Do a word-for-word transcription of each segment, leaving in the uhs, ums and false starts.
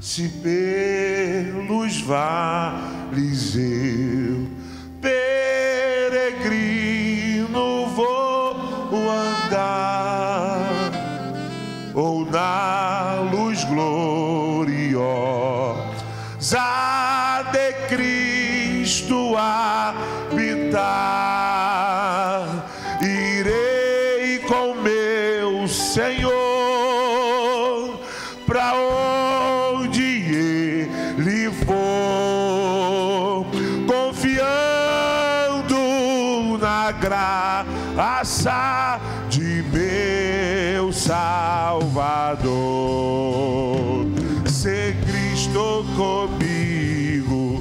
se pelos vales eu peregrino vou andar, ou na luz gloriosa de Cristo habitar, irei com meu Senhor para onde Ele for, confiando na graça de meu Salvador. Se Cristo comigo,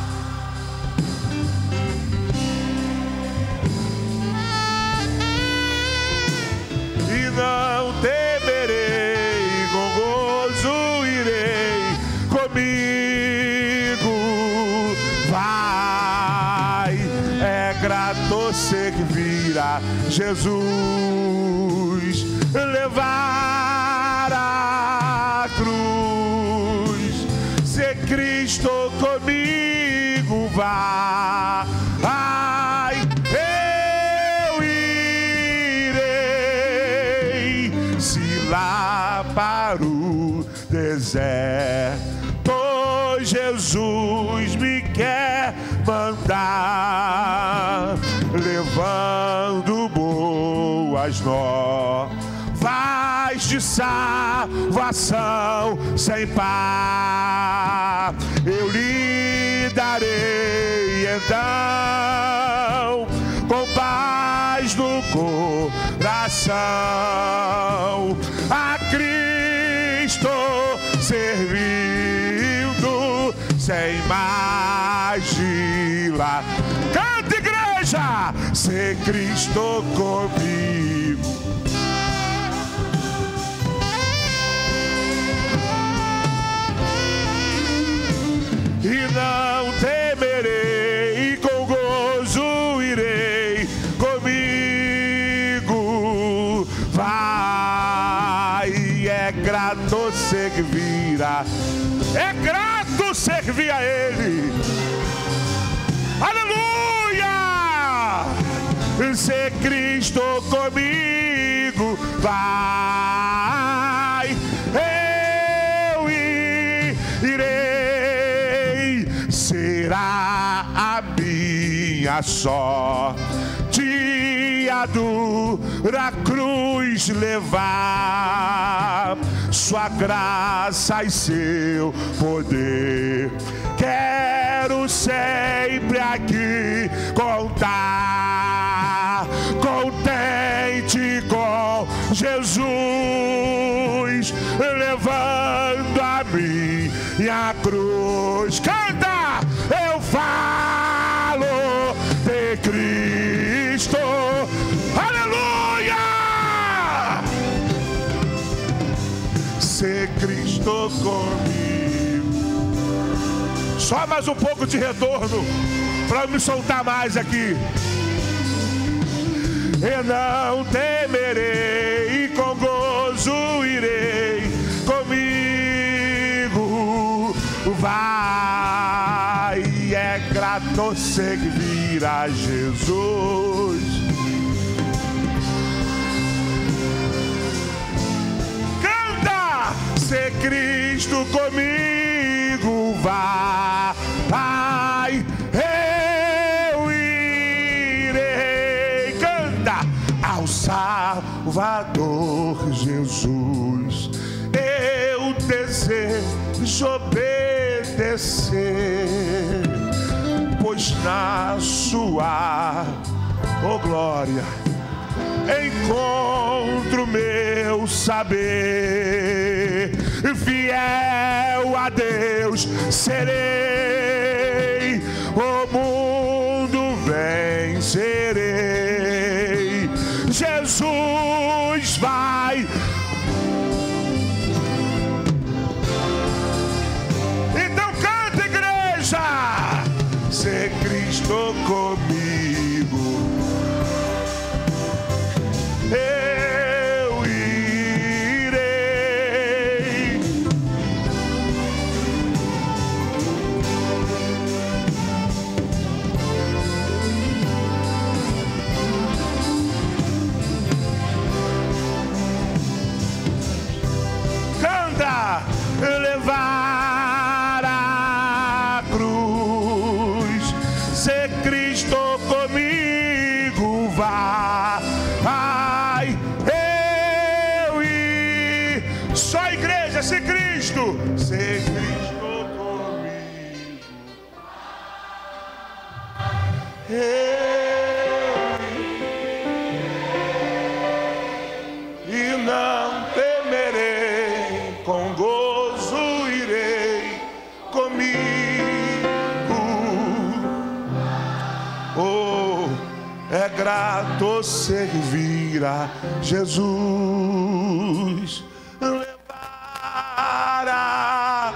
e não temerei, com gozo irei comigo. Vai, é grato servir a Jesus, levar a cruz. Se Cristo comigo vai, eu irei. Se lá para o deserto Jesus me quer mandar, levando boas novas de salvação sem par, eu lhe darei então com paz no coração a Cristo servindo sem mais dilatar. Canta, igreja! Se Cristo comigo, e não temerei, com gozo irei comigo. Vai, é grato servir a, é grato servir a Ele. Aleluia! Se Cristo comigo vai, eu irei. Será a minha sorte a dura cruz levar, sua graça e seu poder quero sempre aqui contar, contente com Jesus, levando a minha cruz. Canta! Eu falo de Cristo, aleluia! Se Cristo comigo, só mais um pouco de retorno para eu me soltar mais aqui. E não temerei, e com gozo irei comigo. Vai, é grato servir a Jesus. Canta! Se Cristo comigo vai, eu irei. Canta! Ao Salvador Jesus eu desejo obedecer, pois na sua, oh glória, encontro meu saber, fiel a Deus serei, o mundo vencerei. Jesus vai. Então canta, igreja. Se Cristo comigo, eu irei. Cristo, ser Cristo comigo. Eu, e não temerei, com gozo irei comigo. Oh, é grato servir a Jesus, levar a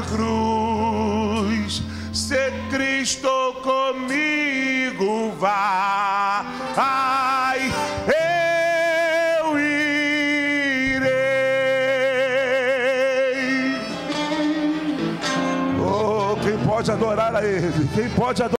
cruz, ser Cristo comigo vai. Eu irei. Oh, quem pode adorar a Ele? Quem pode adorar?